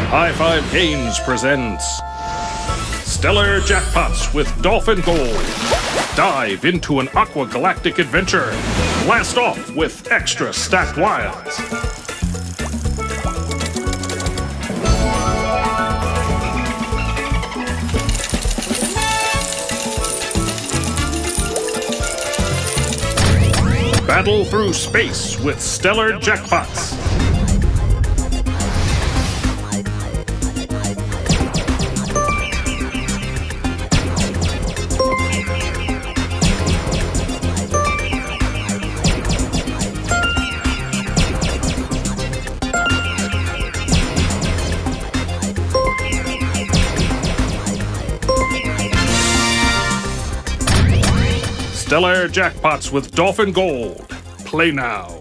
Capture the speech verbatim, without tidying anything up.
High Five Games presents Stellar Jackpots with Dolphin Gold. Dive into an aqua galactic adventure. Blast off with extra stacked wilds. Battle through space with Stellar Jackpots. Stellar Jackpots with Dolphin Gold. Play now.